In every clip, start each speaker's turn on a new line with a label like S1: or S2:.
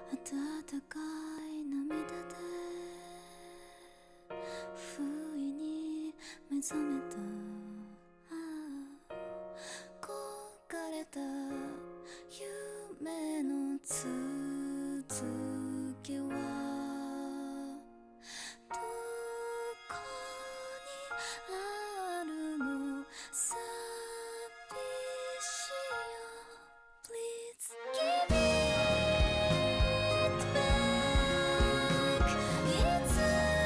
S1: 温かい涙で不意に目覚めた。焦がれた夢の続きはどこにあるの？寂しいよ Please give it back。 いつ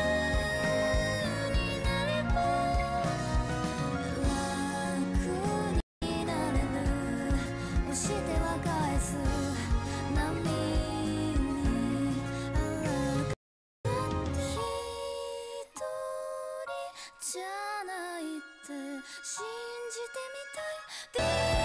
S1: になれば楽になれる？押しては返す波にあら一人じゃないって信じてみたい。